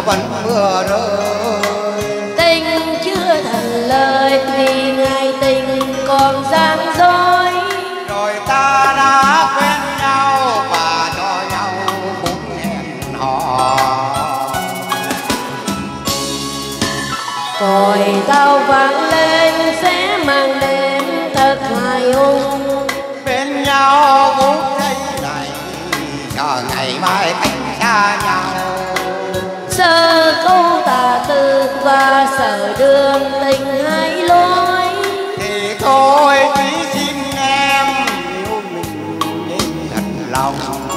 vẫn mưa rơi. Tình chưa thành lời vì ngày tình còn gian dối. Rồi ta đã quen nhau và cho nhau phút hẹn hò. Còi tàu vang lên sẽ mang đến thật hài hùng. Bên nhau phút giây này chờ ngày mai cách xa nhau. Sợ câu tà tư và sợ đường tình hai lối. Thì thôi chỉ xin em yêu mình nên thật lòng.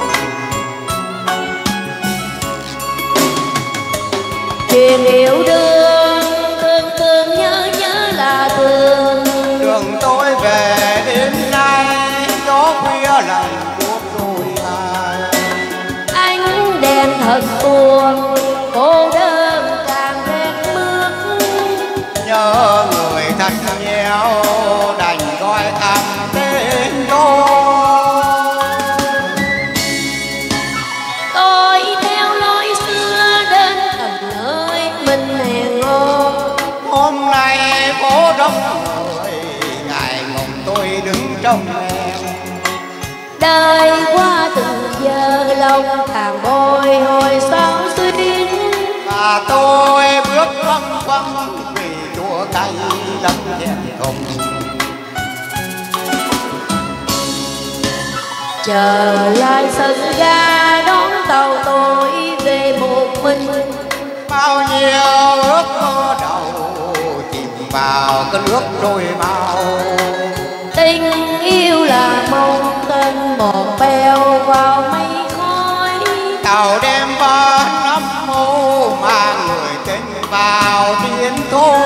Chuyện yêu đương thương thương nhớ nhớ là thương. Đường tôi về đêm nay gió khuya lạnh buốt đôi vai. Ánh đèn thật buồn cô đơn càng rét mướt. Nhớ người thật nhiều đành gọi thầm tên tôi. Tôi theo lối xưa đến tận nơi mình hẹn hò. Hôm nay phố đông người ngày mộng tôi đứng trong em. Đời qua từng giờ lòng càng bồi hồi sao xuyên. Và tôi bước văng văng vì chua cay lắm thẹn thùng. Trở lại sân ga đón tàu tôi về một mình. Bao nhiêu ước mơ đầu chìm vào cơn nước trôi mau. Tình yêu là mong tên một bèo vào mây khói. Tàu đem ban âm mô mang người tên vào thiên thu.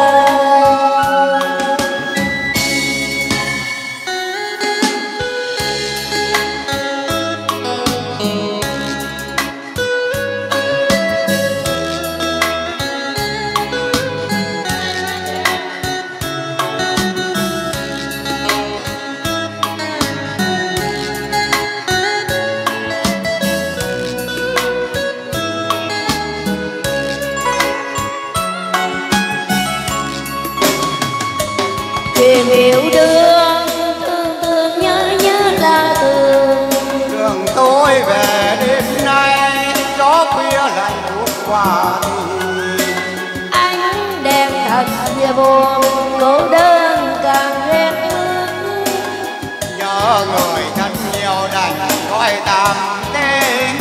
Chuyện yêu đương thương thương nhớ nhớ là thương. Đường tôi về đêm nay gió khuya lạnh buốt qua đi. Ánh đèn thật và buồn cô đơn càng rét mướt. Nhớ người thật nhiều đành gọi tạm tên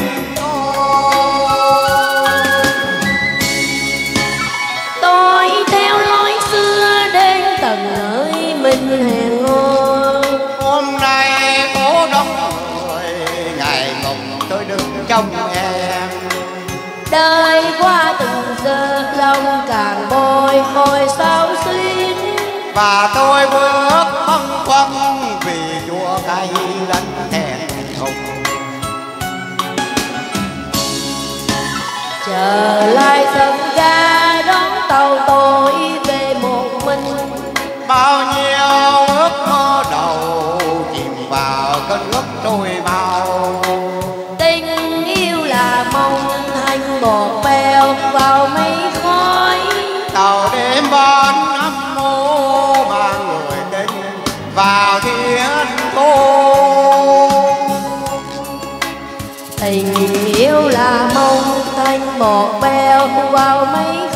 Tôi theo lối xưa đến tận nơi mình hẹn hò. hôm nay phố đông người ngày mộng tôi đứng trong em. Đời qua từng giờ lòng càng bồi hồi sao xuyên. Và tôi bước bâng khuâng vì chua cay lẫn thẹn thùng. Trở lại sân ga đón tàu tôi về một mình. Bao nhiêu ước mơ đầu chìm vào cơn nước trôi mau. Tình yêu là mong thành một bèo vào mây khói. Tàu đêm ban âm mô mang người đến vào thiên thu. Tình yêu là mong thành một bèo vào mây